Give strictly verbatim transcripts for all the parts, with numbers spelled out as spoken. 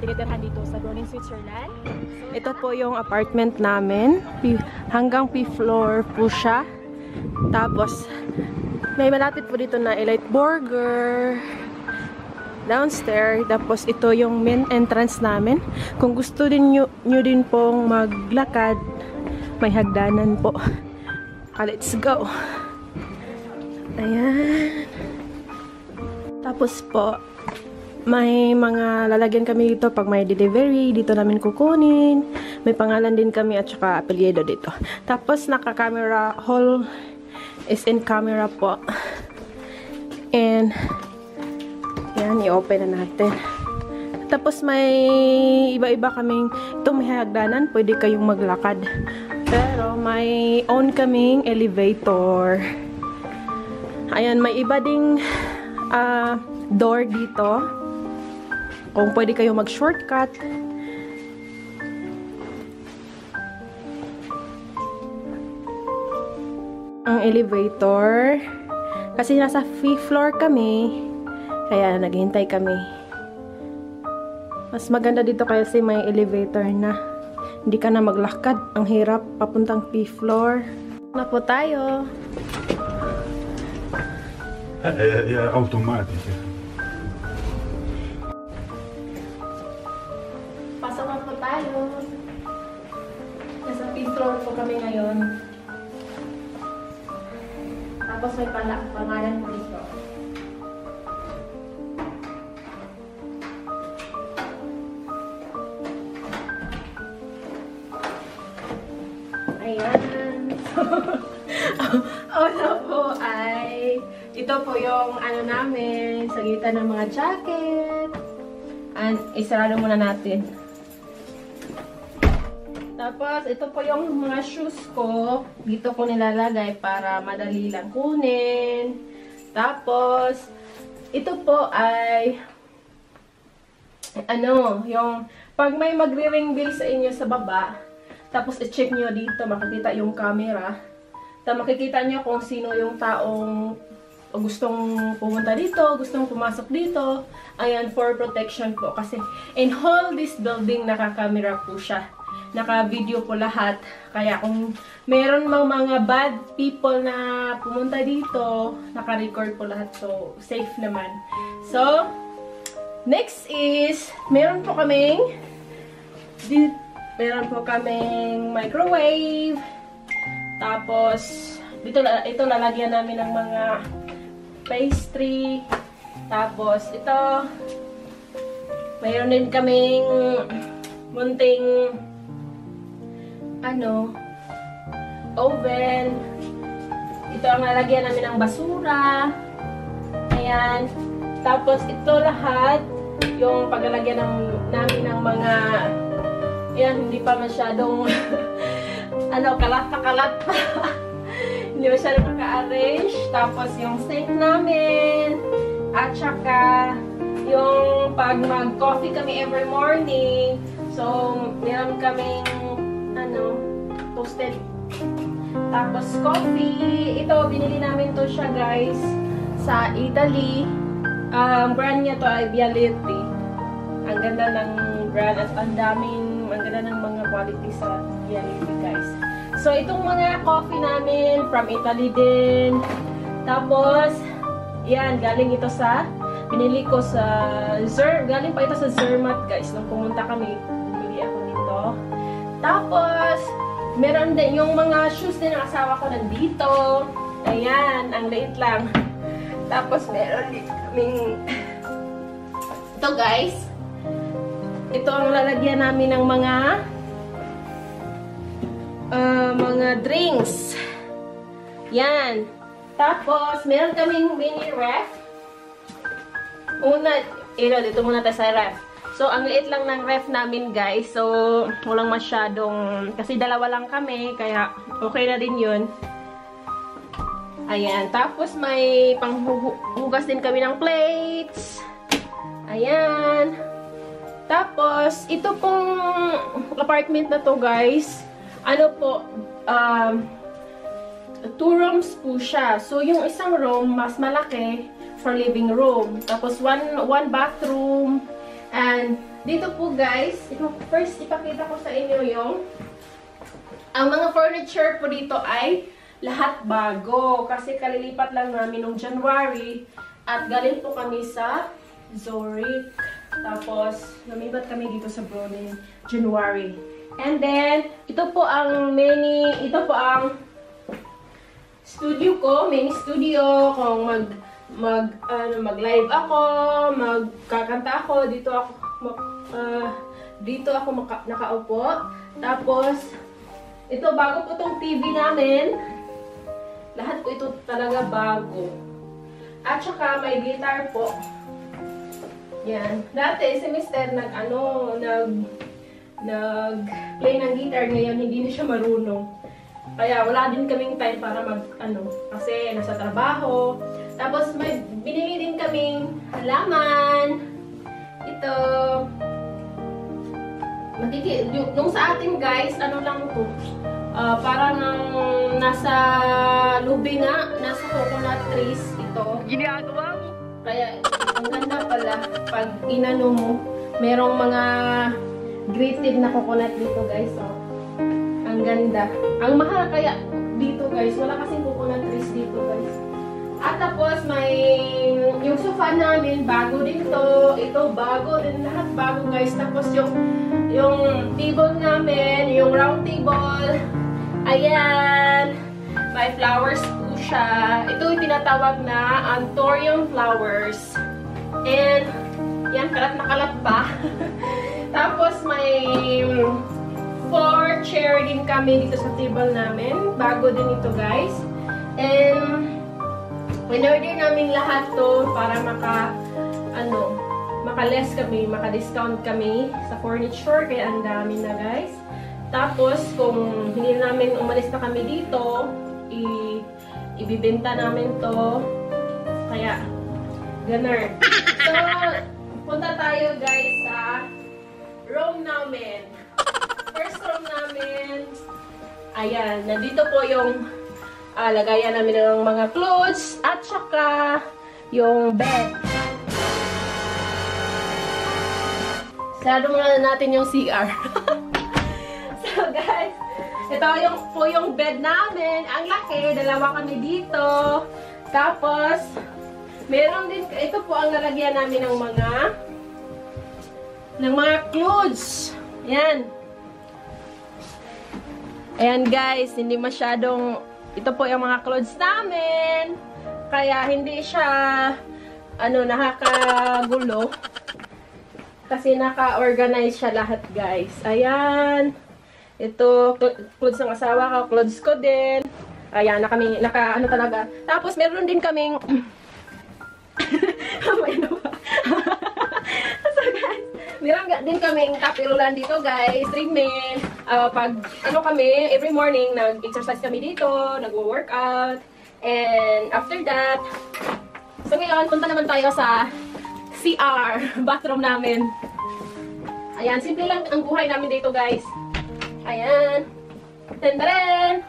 tinitirhan dito sa Groningen, Switzerland. Ito po yung apartment namin. Hanggang fifth floor po siya. Tapos, may malapit po dito na Elite Burger. Downstairs. Tapos, ito yung main entrance namin. Kung gusto din nyo, nyo din pong maglakad, may hagdanan po. Ah, let's go. Ayan. Tapos po, may mga lalagyan kami dito pag may delivery. Dito namin kukunin. May pangalan din kami at saka apelyido dito. Tapos naka-camera, whole is in camera po. And, yan, i-open na natin. Tapos may iba-iba kaming, ito may hagdanan, pwede kayong maglakad. Pero may own kaming elevator. Ayan, may iba ding Uh, door dito kung pwede kayo mag-shortcut. Ang elevator kasi nasa fifth floor kami kaya naghihintay kami. Mas maganda dito kasi may elevator na hindi ka na maglakad, ang hirap papuntang fifth floor. Na po tayo. É, é automática. Pasok na po tayo. Nasa fifth floor po kami ngayon. Tapos may pala, pangalan po dito. Ayan. Una po ay ito po yung ano namin sa gitna ng mga jacket. And isarado muna natin. Tapos ito po yung mga shoes ko. Dito ko nilalagay para madali lang kunin. Tapos ito po ay ano, yung pag may magre-ring bill sa inyo sa baba, tapos i-check nyo dito, makikita yung camera. Tapos makikita nyo kung sino yung taong gustong pumunta dito, gustong pumasok dito. Ayan, for protection po. Kasi in whole this building, naka-camera po siya. Naka-video po lahat. Kaya kung meron mang mga bad people na pumunta dito, naka-record po lahat. So, safe naman. So, next is, meron po kaming di, meron po kaming microwave. Tapos, dito, ito lalagyan namin ng mga pastry. Tapos, ito, mayroon din kaming munting ano, oven. Ito ang lalagyan namin ng basura. Ayan. Tapos, ito lahat, yung paglalagyan ng, namin ng mga, ayan, hindi pa masyadong ano, kalat pa kalat pa. Hindi masyadong naka-arrange. Tapos, yung sink namin. At saka, yung pag mag-coffee kami every morning. So, meron kaming, ano, toasted. Tapos, coffee. Ito, binili namin to siya, guys, sa Italy. Ang um, brand niya to ay Bialetti. Ang ganda ng brand at ang daming, ang ganda ng mga quality sa Bialetti, guys. So, itong mga coffee namin from Italy din. Tapos, yan, galing ito sa, pinili ko sa Zer, galing pa ito sa Zermatt, guys. Nung pumunta kami, bumili ako nito. Tapos, meron din yung mga shoes din ng asawa ko nandito. Ayan, ang liit lang. Tapos, meron din kaming ito, guys. Ito ang lalagyan namin ng mga uh, mga drinks. Yan. Tapos, meron kaming mini ref. Una, ilo, dito muna tayo sa ref. So, ang liit lang ng ref namin, guys. So, walang masyadong, kasi dalawa lang kami, kaya okay na din yun. Ayan. Tapos, may panghugas din kami ng plates. Ayan. Tapos, ito pong apartment na to, guys. Ano po, um, two rooms po siya. So, yung isang room, mas malaki for living room. Tapos, one, one bathroom. And, dito po guys, ito, first ipakita ko sa inyo yung ang mga furniture po dito ay lahat bago. Kasi kalilipat lang namin noong January at galing po kami sa Zurich. Tapos, lumipat kami dito sa Brooklyn, January. And then, ito po ang mini, ito po ang studio ko, mini studio. Kung mag, mag, ano, mag-live ako, magkakanta ako, dito ako, uh, dito ako maka, nakaupo. Tapos, ito, bago po itong T V namin. Lahat po ito talaga bago. At saka, may guitar po. Yan. Dati, si Mister nag, ano, nag, nag-play ng guitar. Ngayon, hindi na siya marunong. Kaya, wala din kaming time para mag, ano, kasi nasa trabaho. Tapos, may binili din kaming halaman. Ito. Matiti, nung sa atin guys, ano lang ito, uh, parang nasa lubi nga, nasa coconut trees ito. Ginagawa mo? Kaya, ang ganda pala, pag inano mo, merong mga grated na coconut dito guys. Oh. Ang ganda. Ang mahal kaya dito guys, wala kasing coconut trees dito guys. At tapos may yung sofa namin, bago din to. Ito bago din, lahat bago guys. Tapos yung yung table namin, yung round table. Ayan. May flowers po siya. Ito yung tinatawag na anthurium flowers. And yan, kalat na kalat pa. Tapos may four chair din kami dito sa table namin. Bago din ito guys. And in-order namin lahat to para maka, ano, maka-less kami, maka-discount kami sa furniture. Kaya ang dami na guys. Tapos, kung hindi namin umalis na kami dito, i ibibenta namin to. Kaya, ganun. So, punta tayo guys sa room namin. First room namin, ayan, nandito po yung Ah, lagayan namin ng mga clothes at saka yung bed. Sarado muna natin yung C R. So guys, ito yung, po yung bed namin. Ang laki, dalawa kami dito. Tapos, meron din, ito po ang lalagyan namin ng mga ng mga clothes. Ayan. Ayan guys, hindi masyadong ito po yung mga clothes namin. Kaya hindi siya ano, nakakagulo. Kasi naka-organize siya lahat, guys. Ayan. Ito, clothes ng asawa ko, clothes ko din. Ayan, na kami, naka, ano talaga. Tapos, meron din kaming ano ba? So, guys, meron din kaming kapirulan dito, guys. Treatment. Uh, pag, ano kami, every morning, nag-exercise kami dito, nag-workout. And, after that, so ngayon, punta naman tayo sa C R, bathroom namin. Ayan, simple lang ang buhay namin dito, guys. Ayan. Tenderen!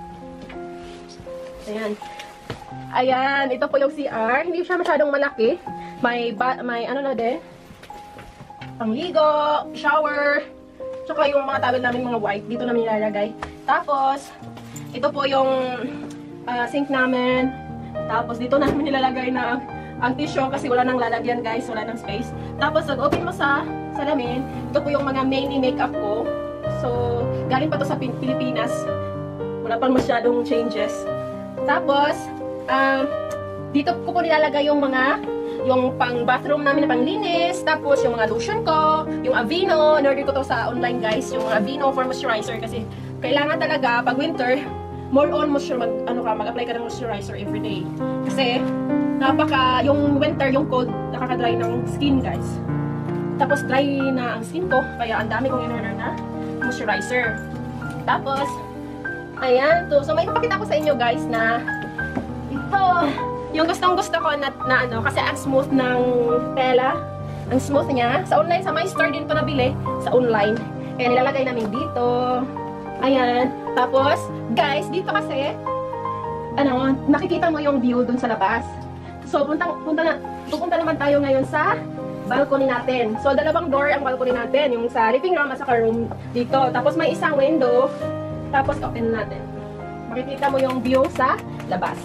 Ayan. Ayan, ito po yung C R. Hindi siya masyadong malaki. May, may ano na din. Pangligo, shower, tsaka yung mga towel namin, mga white, dito namin nilalagay. Tapos, ito po yung uh, sink namin. Tapos, dito namin nilalagay na ang tissue kasi wala nang lalagyan, guys. Wala nang space. Tapos, nag-open mo sa salamin. Ito po yung mga main makeup ko. So, galing pa to sa Pilipinas. Wala pang masyadong changes. Tapos, um, dito ko po nilalagay yung mga yung pang bathroom namin na panglinis, tapos yung mga lotion ko, yung Aveeno, in-order ko to sa online guys, yung Aveeno for moisturizer kasi kailangan talaga pag winter, more on moisture, mag, ano ka, mag-apply ka ng moisturizer everyday. Kasi, napaka, yung winter, yung cold, nakaka-dry ng skin guys. Tapos dry na ang skin ko, kaya ang dami kong in-order na moisturizer. Tapos, ayan to. So, may ipakita ko sa inyo guys na ito, yung gustong gusto ko na, na ano, kasi ang smooth ng tela. Ang smooth niya. Sa online, sa my store din ito nabili. Sa online. Kaya nilalagay namin dito. Ayan. Tapos, guys, dito kasi, ano, nakikita mo yung view dun sa labas. So, punta, punta na, pupunta naman tayo ngayon sa balcony natin. So, dalawang door ang balcony natin. Yung sa living room at saka room dito. Tapos may isang window. Tapos open natin. Makikita mo yung view sa labas.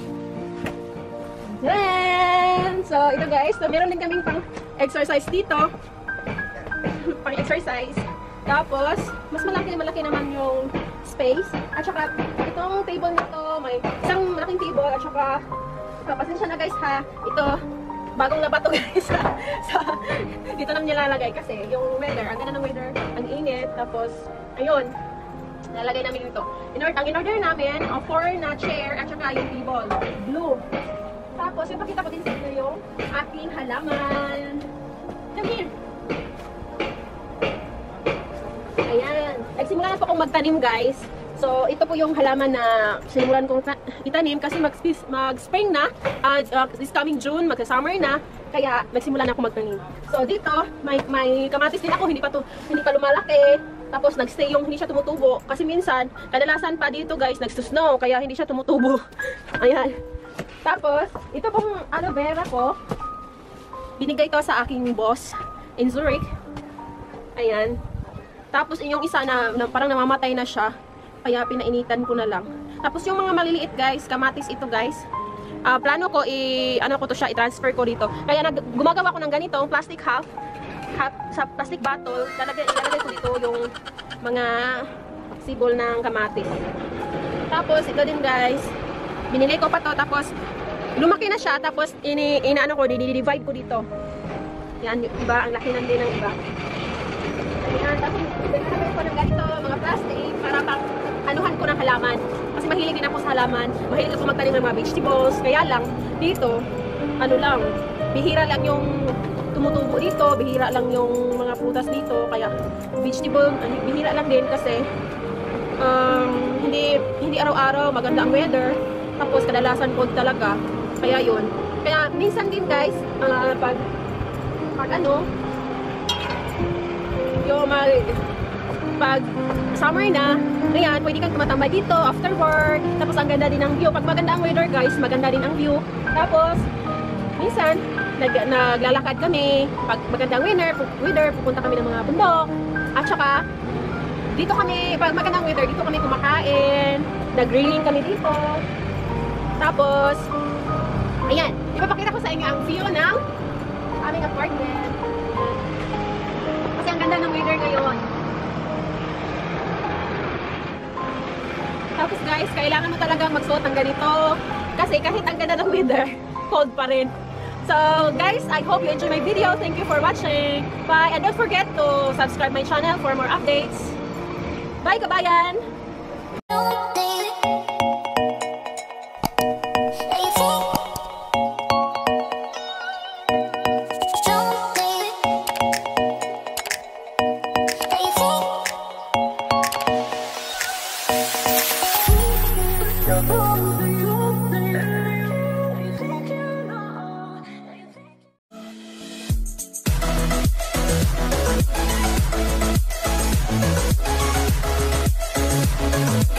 Then, so, ito guys. So, meron din kaming pang exercise dito. Pang exercise. Tapos, mas malaki-malaki naman yung space. At saka, itong table na to, may isang malaking table. At saka, pasensya na guys ha. Ito, bagong laba to guys. So, dito naman nilalagay kasi yung weather, ang ganda ng weather, ang init. Tapos, ayun, nilalagay namin dito. In order, ang in-order namin, uh, four na chair at saka yung table. Blue. Tapos, yung pakita ko din sa inyo yung aking halaman. Come here. Ayan. Nagsimula na po akong magtanim guys. So, ito po yung halaman na sinimulan kong itanim kasi mag-spring na. Uh, uh, this coming June, magsa-summer na. Kaya, nagsimula na ako magtanim. So, dito, may, may kamatis din ako. Hindi pa, to, hindi pa lumalaki. Tapos, nagstay yung hindi siya tumutubo. Kasi minsan, kadalasan pa dito guys, nagsusnow. Kaya, hindi siya tumutubo. Ayan. Tapos, ito pong aloe vera ko. Binigay ito sa aking boss in Zurich. Ayan. Tapos, yung isa na, na parang namamatay na siya. Kaya, pinainitan ko na lang. Tapos, yung mga maliliit guys, kamatis ito guys. Uh, plano ko, i, ano ko to siya, i-transfer ko dito. Kaya, nag, gumagawa ko ng ganito, plastic half. Half sa plastic bottle. Lalagay, ilalagay ko dito yung mga sibol ng kamatis. Tapos, ito din guys. Binili ko pa to, tapos lumaki na siya, tapos ini inaano ko, di-divide ko dito. Yan, yung iba, ang laki nan din ng iba. Ayan, tapos binilagay ko ng ganito, mga plastic, para pang anuhan ko ng halaman. Kasi mahilig din ako sa halaman, mahilig ako magtanim ng mga vegetables, kaya lang, dito, ano lang, bihira lang yung tumutubo dito, bihira lang yung mga prutas dito, kaya vegetable, bihira lang din kasi um, hindi hindi araw-araw maganda ang weather. Tapos kadalasan cold talaga. Kaya yun. Kaya minsan din guys, uh, pag pag ano, yung mag, pag summer na, ayan, pwede kang tumatambay dito after work. Tapos ang ganda din ang view. Pag maganda ang weather guys, maganda din ang view. Tapos, minsan, nag, naglalakad kami. Pag maganda ang weather, weather, pupunta kami ng mga bundok. At saka, dito kami, pag maganda ang weather, dito kami kumakain. Nag-grilling kami dito. Tapos, ayan, ipapakita ko sa inyo ang view ng aming apartment. Kasi ang ganda ng weather ngayon. Tapos guys, kailangan mo talagang magsuot ng ganito. Kasi kahit ang ganda ng weather, cold pa rin. So guys, I hope you enjoy my video. Thank you for watching. Bye, and don't forget to subscribe my channel for more updates. Bye, kabayan! We'll be right back.